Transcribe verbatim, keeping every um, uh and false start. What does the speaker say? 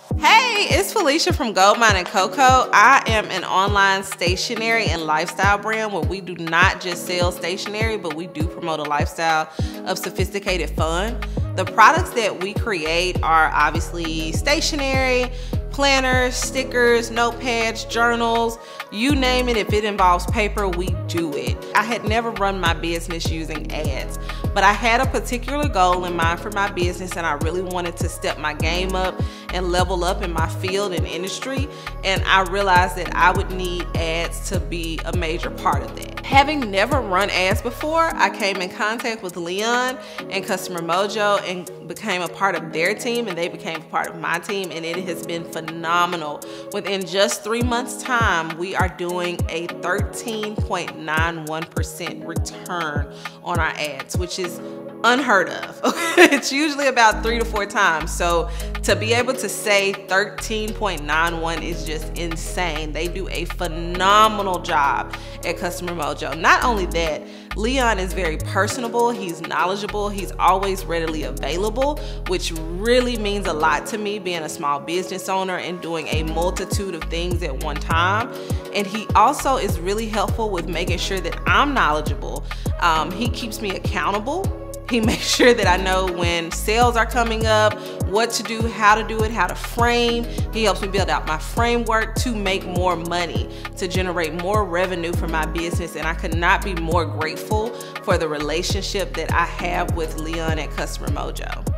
Hey, it's Felicia from Goldmine Coco. I am an online stationery and lifestyle brand where we do not just sell stationery, but we do promote a lifestyle of sophisticated fun. The products that we create are obviously stationery, planners, stickers, notepads, journals, you name it. If it involves paper, we do it. I had never run my business using ads, but I had a particular goal in mind for my business, and I really wanted to step my game up and level up in my field and industry, and I realized that I would need ads to be a major part of that. Having never run ads before, I came in contact with Leon and Customer Mojo and became a part of their team, and they became a part of my team, and it has been phenomenal. Within just three months time, we are doing a thirteen point nine one percent return on our ads, which is unheard of. It's usually about three to four times. So to be able to say thirteen point nine one is just insane. They do a phenomenal job at Customer Mojo. Not only that, Leon is very personable, he's knowledgeable, he's always readily available, which really means a lot to me being a small business owner and doing a multitude of things at one time. And he also is really helpful with making sure that I'm knowledgeable. Um, he keeps me accountable. He makes sure that I know when sales are coming up, what to do, how to do it, how to frame. He helps me build out my framework to make more money, to generate more revenue for my business. And I could not be more grateful for the relationship that I have with Leon at Customer Mojo.